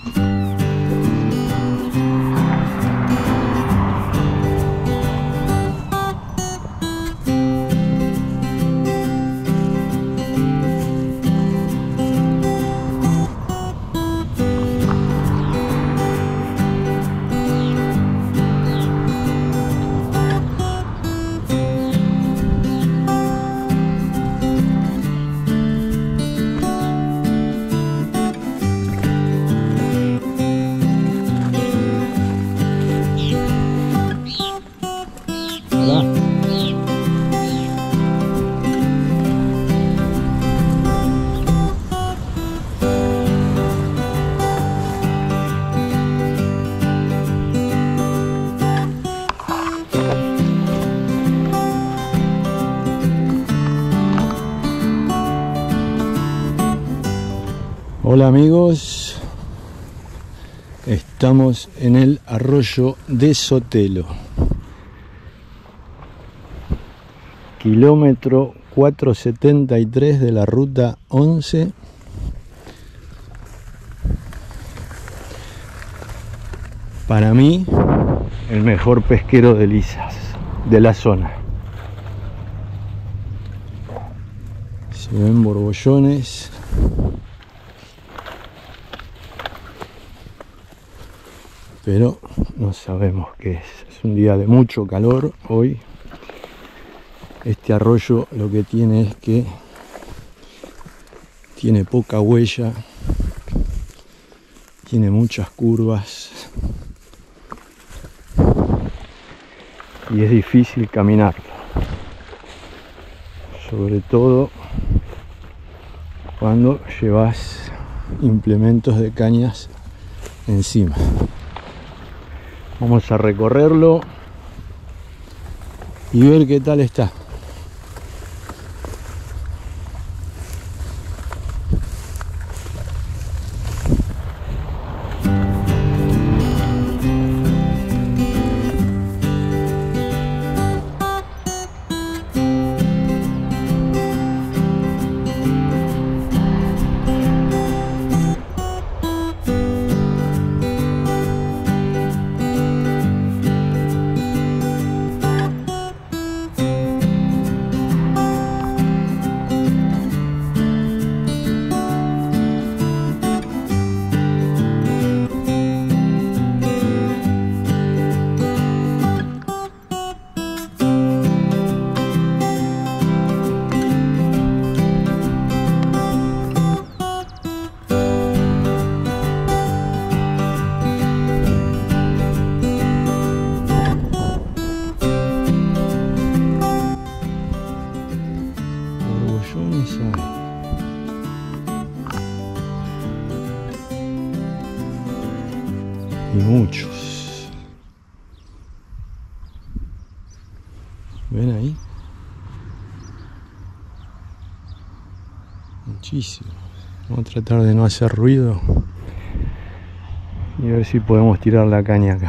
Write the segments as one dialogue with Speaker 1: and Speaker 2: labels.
Speaker 1: Hola amigos, estamos en el arroyo de Sotelo, kilómetro 473 de la ruta 11. Para mí, el mejor pesquero de lisas de la zona. Se ven borbollones. Pero no sabemos qué es. Es un día de mucho calor hoy. Este arroyo lo que tiene es que tiene poca huella, tiene muchas curvas y es difícil caminarlo, sobre todo cuando llevas implementos de cañas encima. Vamos a recorrerlo y ver qué tal está. Y muchos. ¿Ven ahí? Muchísimos. Vamos a tratar de no hacer ruido y a ver si podemos tirar la caña acá.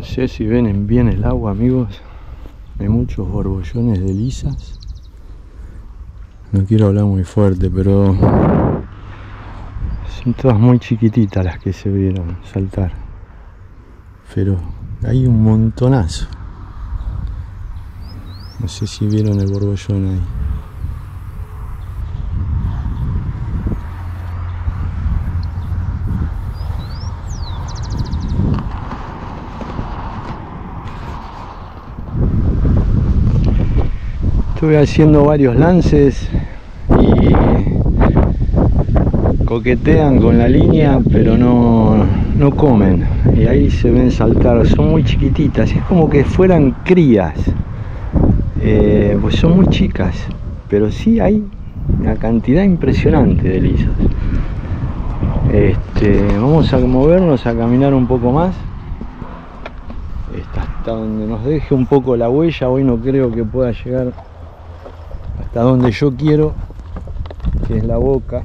Speaker 1: No sé si ven bien el agua, amigos. Hay muchos borbollones de lisas. No quiero hablar muy fuerte, pero son todas muy chiquititas las que se vieron saltar. Pero hay un montonazo. No sé si vieron el borbollón ahí. Estuve haciendo varios lances y coquetean con la línea, pero no comen. Y ahí se ven saltar, son muy chiquititas, es como que fueran crías. Pues son muy chicas, pero sí hay una cantidad impresionante de lisas. Vamos a movernos, a caminar un poco más hasta donde nos deje un poco la huella. Hoy no creo que pueda llegar hasta donde yo quiero, que es la boca.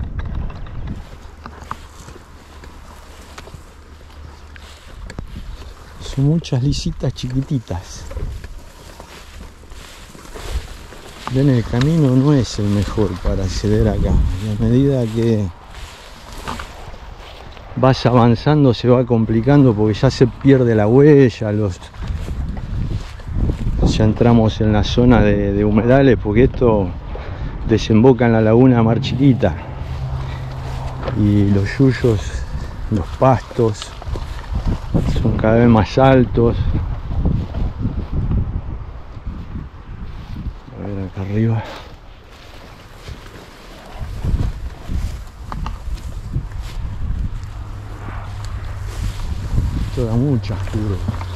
Speaker 1: Son muchas lisitas chiquititas. Ven, el camino no es el mejor para acceder acá. Y a medida que vas avanzando se va complicando porque ya se pierde la huella, ya entramos en la zona de humedales, porque esto desemboca en la laguna Mar Chiquita y los yuyos, los pastos son cada vez más altos. A ver acá arriba. Esto da muchas curvas.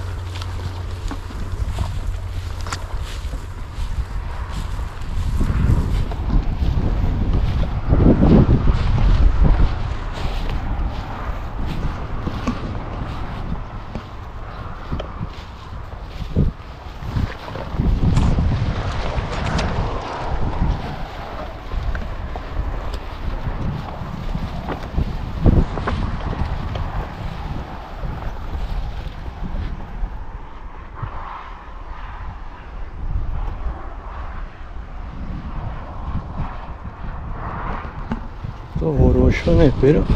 Speaker 1: Todos borbollones, pero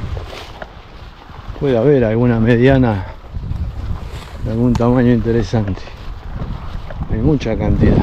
Speaker 1: puede haber alguna mediana de algún tamaño interesante. Hay mucha cantidad.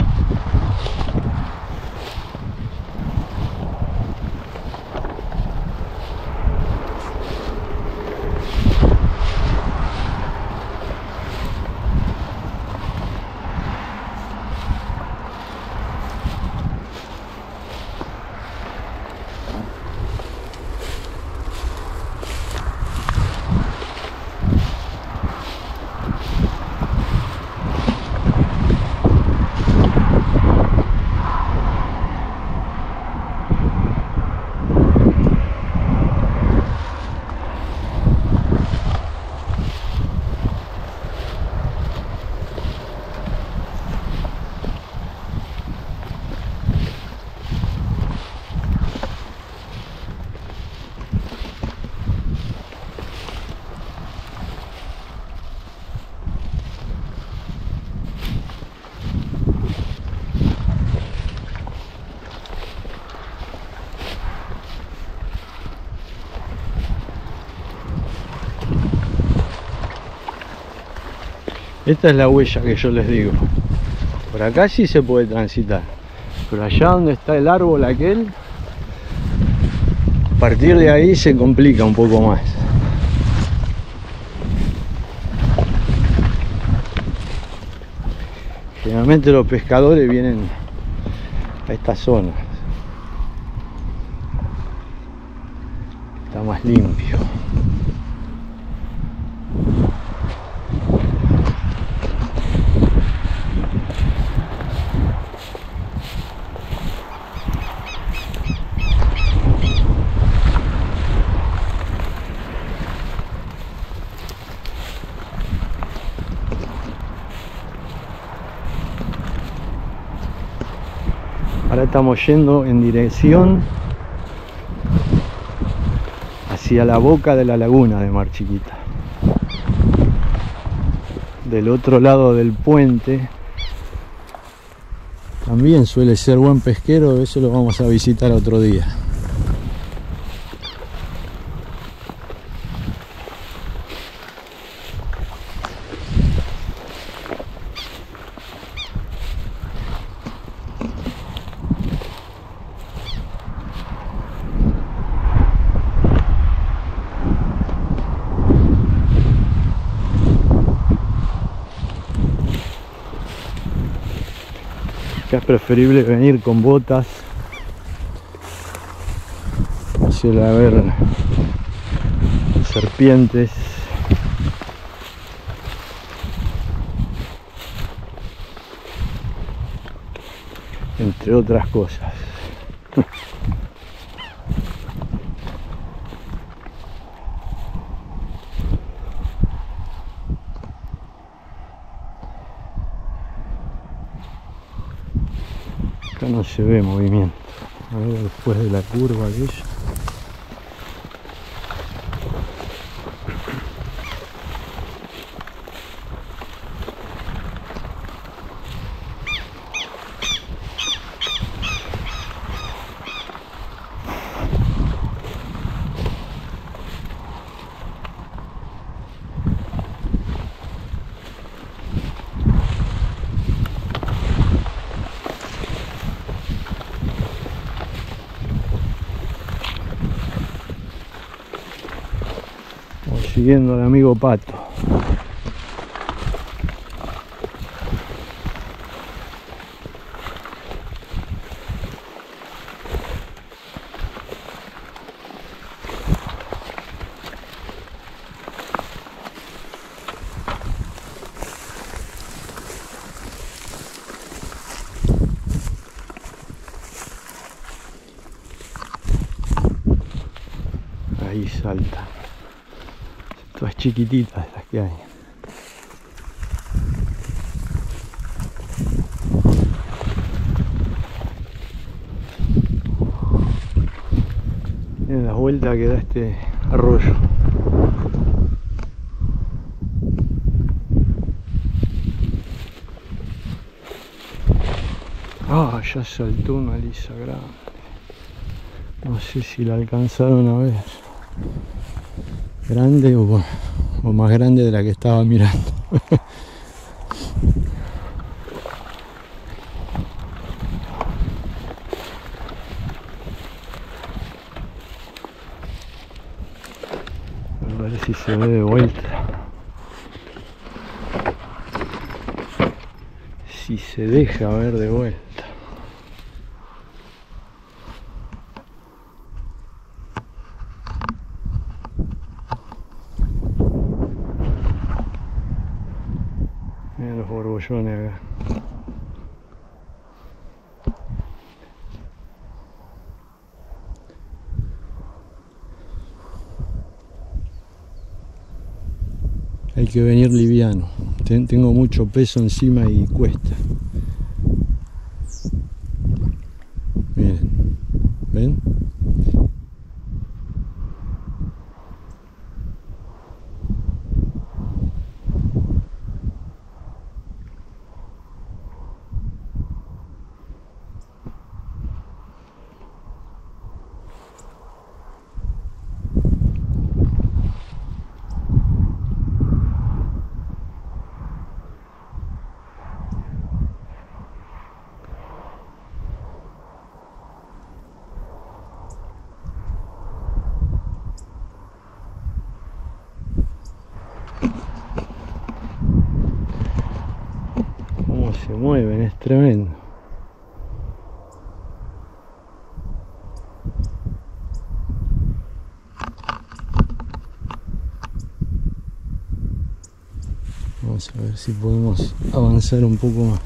Speaker 1: Esta es la huella que yo les digo. Por acá sí se puede transitar, pero allá donde está el árbol aquel, a partir de ahí se complica un poco más. Generalmente los pescadores vienen a esta zona. Está más limpio. Ahora estamos yendo en dirección hacia la boca de la laguna de Mar Chiquita. del otro lado del puente también suele ser buen pesquero. Eso lo vamos a visitar otro día. Acá es preferible venir con botas. Suele haber serpientes. Entre otras cosas. Acá no se ve movimiento. A ver, después de la curva aquella. Siguiendo al amigo Pato. Ahí salta. Todas chiquititas las que hay. Miren la vuelta que da este arroyo. Ah, ya saltó una lisa grande. No sé si la alcanzaron a ver. Grande o más grande de la que estaba mirando. A ver si se ve de vuelta. Si se deja ver de vuelta. Miren los borbollones acá. Hay que venir liviano. Tengo mucho peso encima y cuesta. Miren, ¿ven? Se mueven, es tremendo. Vamos a ver si podemos avanzar un poco más.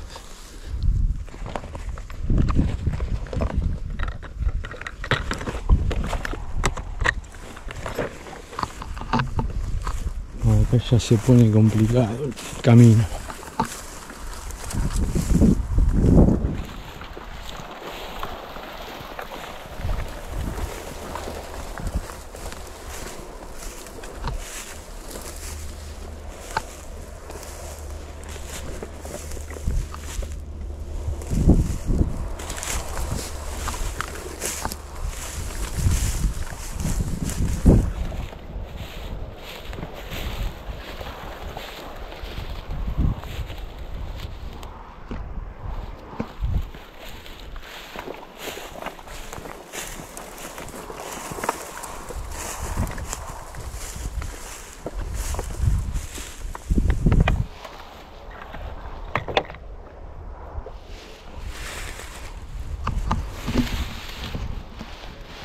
Speaker 1: Acá ya se pone complicado el camino.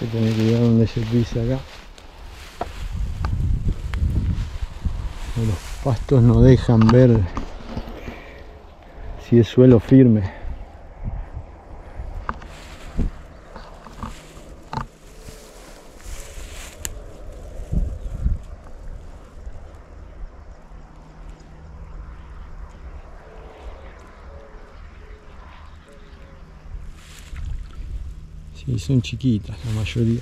Speaker 1: que tener cuidado donde se pisa acá. Los pastos no dejan ver si es suelo firme. Sí, son chiquitas la mayoría.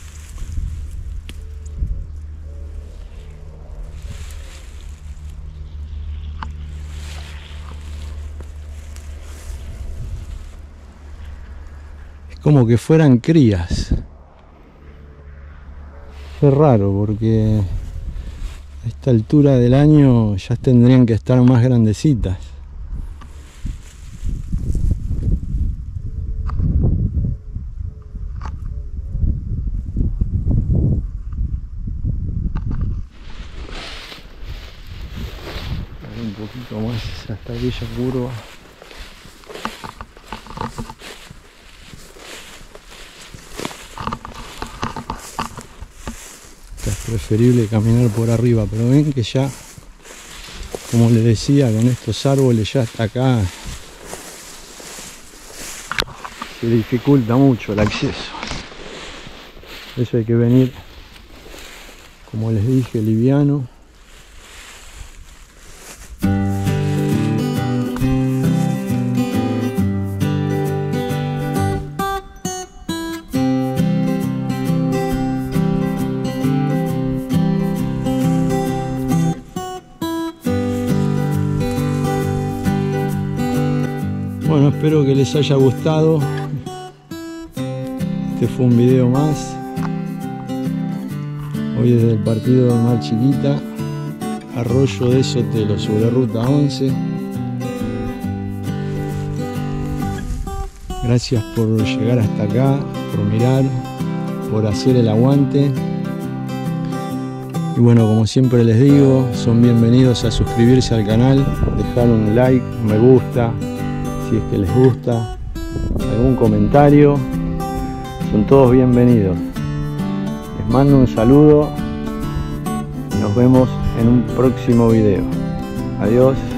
Speaker 1: Es como que fueran crías. Es raro porque a esta altura del año ya tendrían que estar más grandecitas. Un poquito más hasta aquella curva. Es preferible caminar por arriba, pero ven que ya, como les decía, con estos árboles ya hasta acá se dificulta mucho el acceso. Por eso hay que venir, como les dije, liviano. Bueno, espero que les haya gustado. Este fue un video más. Hoy desde el partido del Mar Chiquita, Arroyo de Sotelo, sobre ruta 11. Gracias por llegar hasta acá, por mirar, por hacer el aguante. Y bueno, como siempre les digo, son bienvenidos a suscribirse al canal, dejar un like, un me gusta, si es que les gusta, algún comentario, son todos bienvenidos. Les mando un saludo y nos vemos en un próximo video. Adiós.